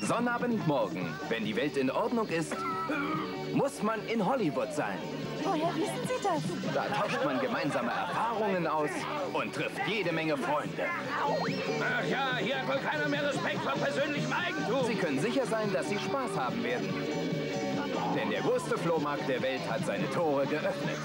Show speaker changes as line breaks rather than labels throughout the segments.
Sonnabendmorgen, wenn die Welt in Ordnung ist, muss man in Hollywood sein.
Woher wissen Sie das?
Da tauscht man gemeinsame Erfahrungen aus und trifft jede Menge Freunde.
Ach ja, hier hat wohl keiner mehr Respekt vor persönlichem Eigentum.
Sie können sicher sein, dass Sie Spaß haben werden. Denn der größte Flohmarkt der Welt hat seine Tore geöffnet.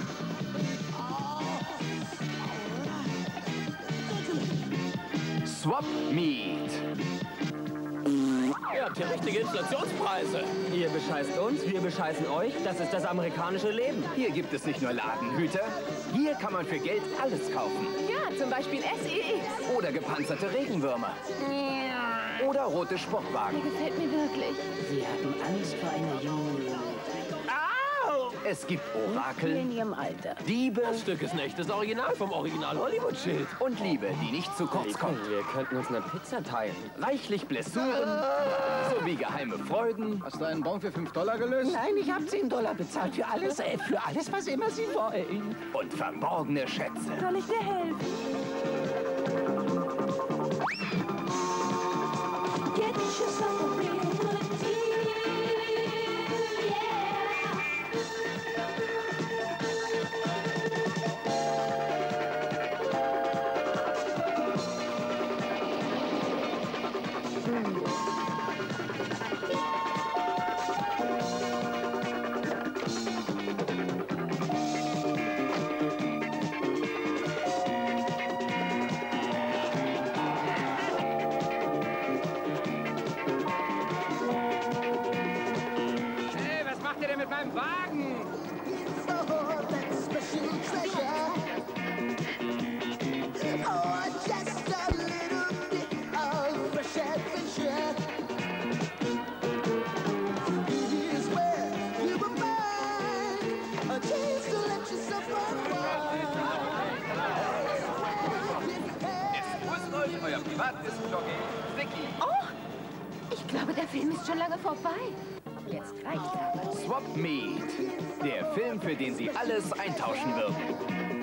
Swap Meet.
Ihr habt hier richtige Inflationspreise.
Ihr bescheißt uns, wir bescheißen euch. Das ist das amerikanische Leben.
Hier gibt es nicht nur Ladenhüter. Hier kann man für Geld alles kaufen.
Ja, zum Beispiel SEX.
Oder gepanzerte Regenwürmer. Oder rote Sportwagen.
Der gefällt mir wirklich.
Sie hatten Angst vor einer jungen...
Es gibt Orakel,
in ihrem Alter.
Diebe
Das Stück ist ein echtes Original vom Original-Hollywood-Schild.
und Liebe, die nicht zu kurz kommt.
Wir könnten uns eine Pizza teilen.
Reichlich Blessuren sowie geheime Freuden.
Hast du einen Bon für $5 gelöst?
Nein, ich habe $10 bezahlt für alles, was immer Sie wollen.
Und verborgene Schätze.
Soll ich dir helfen? Get yourself a real good deal, yeah.
Hey, was macht ihr denn mit meinem Wagen?
Grüßt euch, euer Privatdiskjockey, Vicky.
Oh, ich glaube, der Film ist schon lange vorbei.
Jetzt reicht aber.
Swap Meet. Der Film, für den Sie alles eintauschen würden.